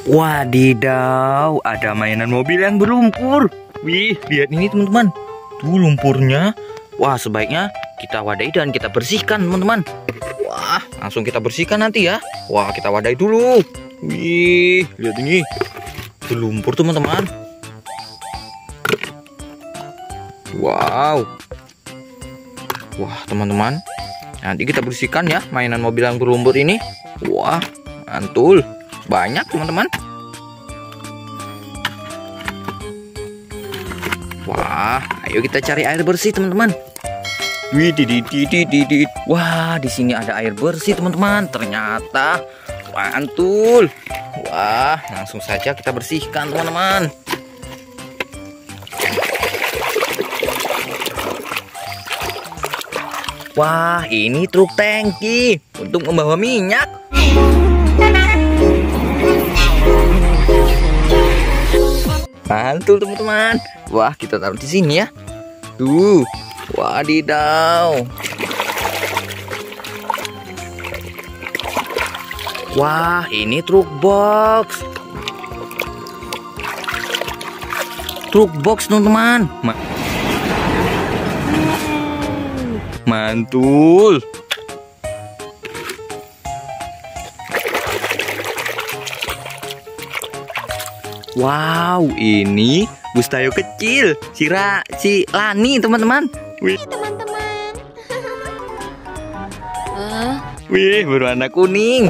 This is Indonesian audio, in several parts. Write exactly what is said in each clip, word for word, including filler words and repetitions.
Wadidaw, ada mainan mobil yang berlumpur. Wih, lihat ini teman-teman. Tuh lumpurnya. Wah, sebaiknya kita wadai dan kita bersihkan teman-teman. Wah, langsung kita bersihkan nanti ya. Wah, kita wadai dulu. Wih, lihat ini. Berlumpur teman-teman. Wow. Wah, teman-teman. Nanti kita bersihkan ya mainan mobil yang berlumpur ini. Wah, mantul. Banyak teman-teman. Wah, ayo kita cari air bersih teman-teman. Wih, didit, didit, didit. Wah, di sini ada air bersih teman-teman. Ternyata mantul. Wah, langsung saja kita bersihkan teman-teman. Wah, ini truk tangki untuk membawa minyak. Mantul teman-teman. Wah, kita taruh di sini ya. Tuh, wadidaw. Wah, ini truk box. Truk box teman-teman. Ma Mantul. Wow, ini bus Tayo kecil, si Ra, si Lani teman-teman. Wih, teman-teman. uh. Wih, berwarna kuning.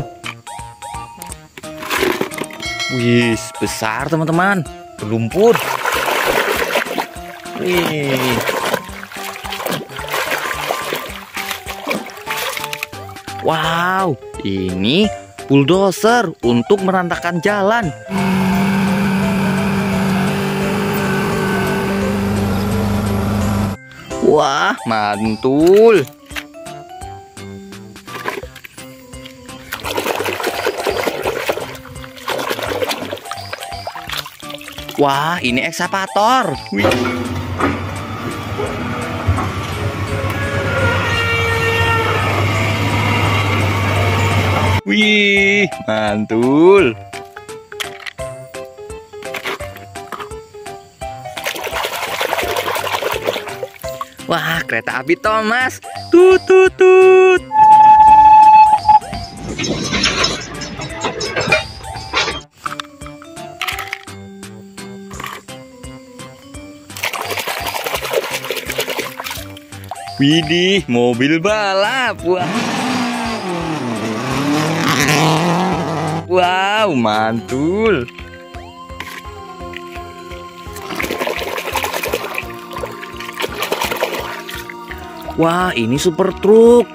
Wih, besar teman-teman, berlumpur. Wih. Wow, ini bulldozer untuk merantahkan jalan. Wah, mantul. Wah, ini ekskavator. Wih. Wih, mantul. Wah, kereta api Thomas. Tut tut tut. Widih, mobil balap. Wah. Wow, mantul. Wah, ini super truk.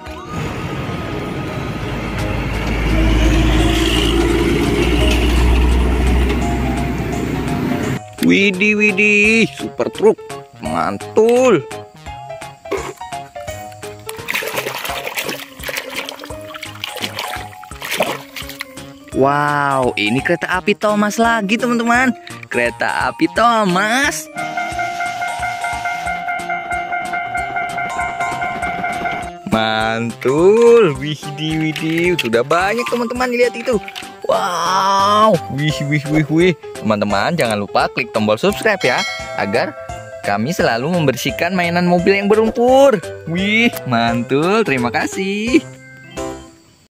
Widih, widih, super truk. Mantul. Wow, ini kereta api Thomas lagi teman-teman. Kereta api Thomas. Mantul. Widih, widih. Sudah banyak teman-teman, lihat itu. Wow. Wih, wih, wih, wih. Teman-teman, jangan lupa klik tombol subscribe ya, agar kami selalu membersihkan mainan mobil yang berlumpur. Wih, mantul. Terima kasih.